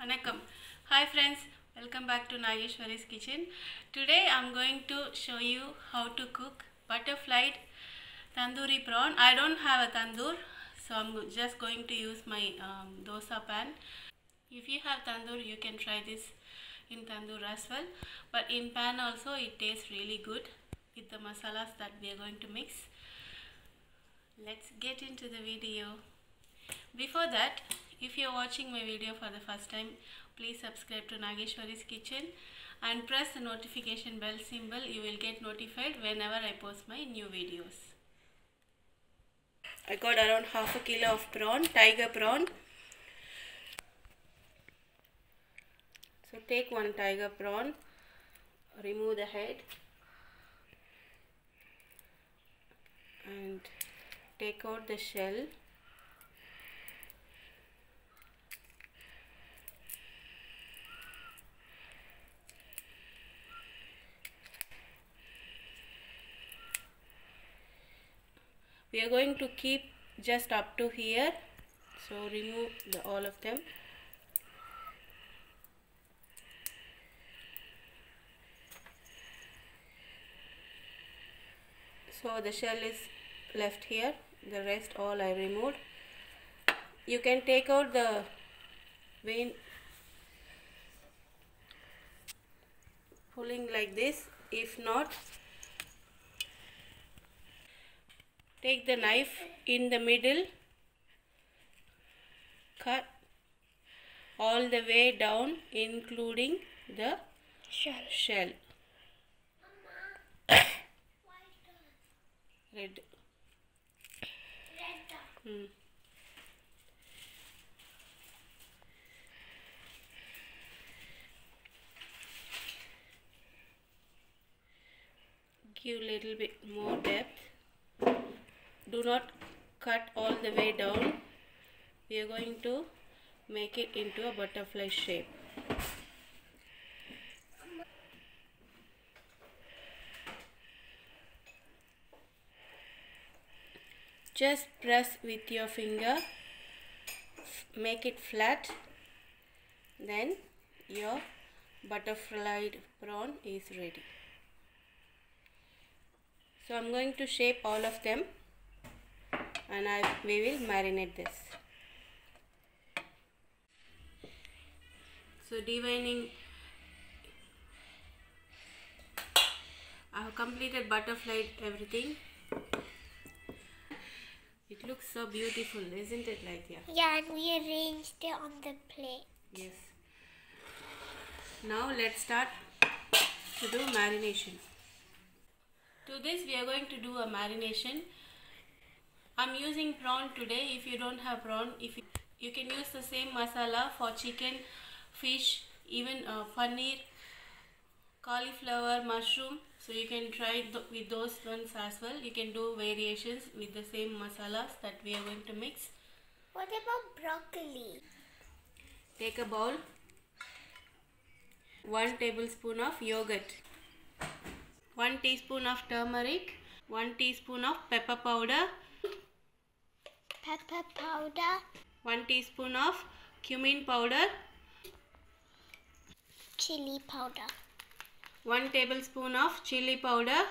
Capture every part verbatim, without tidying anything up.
Vanakkam. Hi friends, welcome back to Nageshwari's kitchen. Today I'm going to show you how to cook butterfly tandoori prawn. I don't have a tandoor, so I'm just going to use my um, dosa pan. If you have tandoor, you can try this in tandoor as well. But in pan also it tastes really good with the masalas that we are going to mix. Let's get into the video. Before that, if you are watching my video for the first time, please subscribe to Nageshwari's Kitchen and press the notification bell symbol. You will get notified whenever I post my new videos. I got around half a kilo of prawn, tiger prawn. So take one tiger prawn, remove the head and take out the shell. We are going to keep just up to here, so remove the, all of them. So the shell is left here, the rest all I removed. You can take out the vein pulling like this. If not, take the knife in the middle, cut all the way down including the shell. shell. Red. Hmm. Give little bit more depth. Do not cut all the way down. We are going to make it into a butterfly shape. Just press with your finger, make it flat, then your butterfly prawn is ready. So I'm going to shape all of them and I we will marinate this. So deveining, I have completed butterfly everything. It looks so beautiful, isn't it, Laithya? Yeah, and we arranged it on the plate. Yes. Now let's start to do marination. To this we are going to do a marination. I'm using prawn today. If you don't have prawn, if you, you can use the same masala for chicken, fish, even uh, paneer, cauliflower, mushroom. So you can try th with those ones as well. You can do variations with the same masalas that we are going to mix. What about broccoli? Take a bowl, one tablespoon of yogurt, one teaspoon of turmeric, one teaspoon of pepper powder, Pepper powder, one teaspoon of cumin powder, chili powder, one tablespoon of chili powder,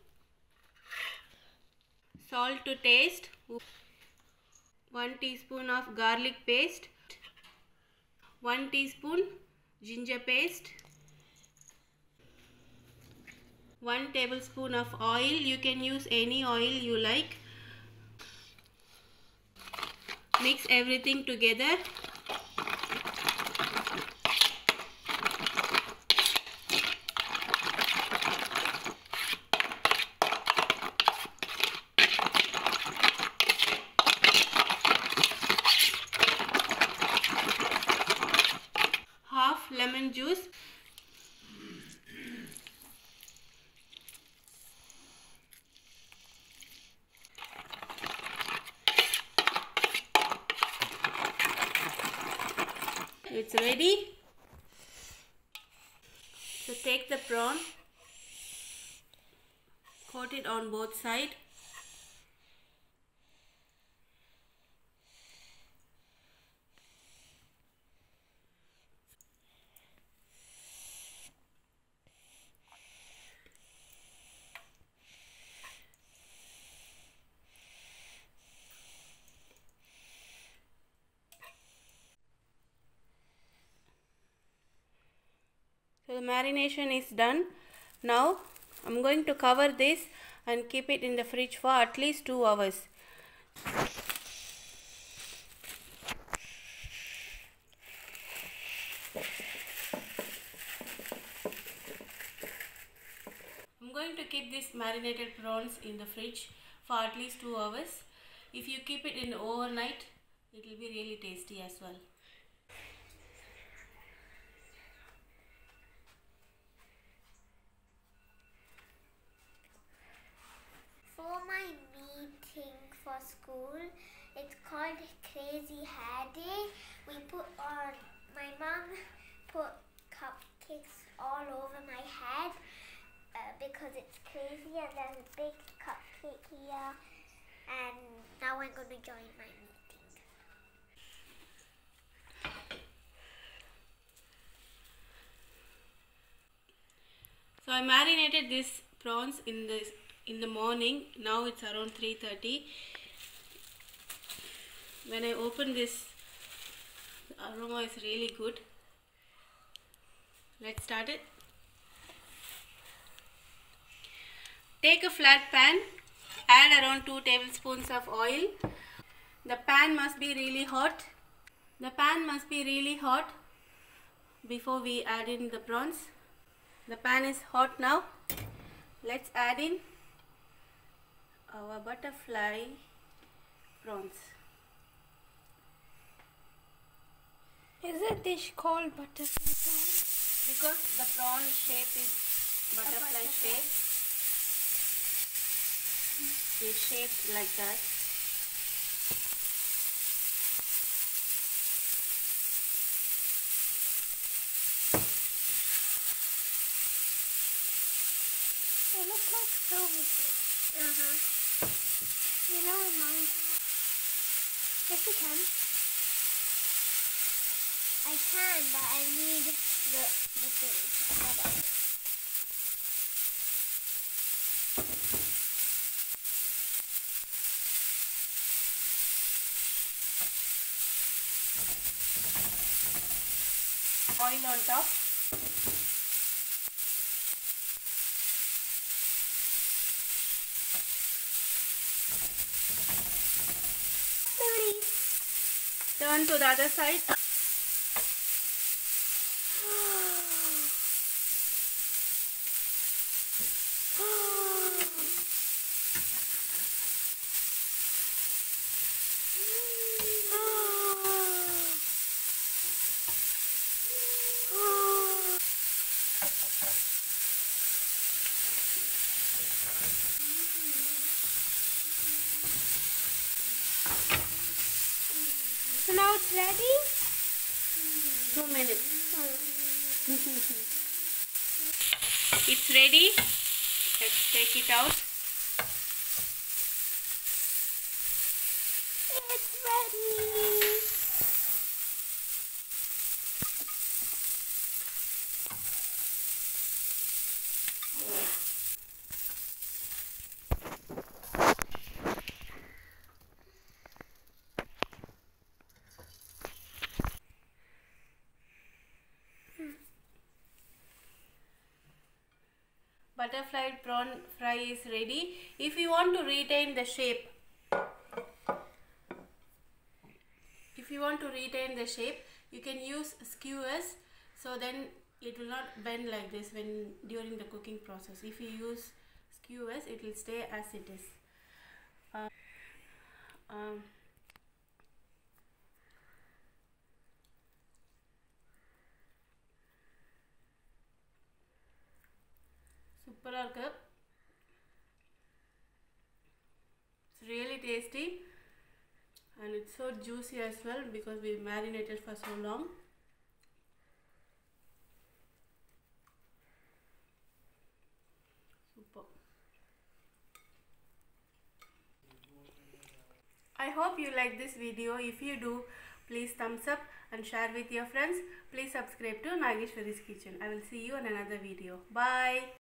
salt to taste, one teaspoon of garlic paste, one teaspoon ginger paste, one tablespoon of oil. You can use any oil you like. Mix everything together. Half lemon juice. It's ready. So take the prawn, coat it on both sides. So the marination is done. Now I'm going to cover this and keep it in the fridge for at least two hours. I'm going to keep these marinated prawns in the fridge for at least two hours. If you keep it in overnight, it will be really tasty as well. For my meeting for school, it's called Crazy Hair Day. We put on, my mom put cupcakes all over my head uh, because it's crazy, and there's a big cupcake here, and now I'm going to join my meeting. So I marinated these prawns in the in the morning. Now it's around three thirty. When I open this, the aroma is really good. Let's start it. Take a flat pan, add around two tablespoons of oil. The pan must be really hot. The pan must be really hot before we add in the prawns. The pan is hot now. Let's add in our butterfly prawns. Is a dish called butterfly prawn? Because the prawn shape is butterfly, butterfly. shape. Is shaped like that. They look like silverfish. Uh-huh. You know what mine are? Yes, you can. I can, but I need the, the thing. Oil on top. Turn to the other side. So now it's ready? Two minutes. It's ready. Let's take it out. It's ready. Butterfly prawn fry is ready. If you want to retain the shape, if you want to retain the shape, you can use skewers, so then it will not bend like this when during the cooking process. If you use skewers, it will stay as it is. Uh, um, சூப்பராக இருக்கு. It's really tasty and it's so juicy as well because we marinated for so long. Super. I hope you like this video. If you do, please thumbs up and share with your friends. Please subscribe to Nageshwari's Kitchen. I will see you in another video. Bye.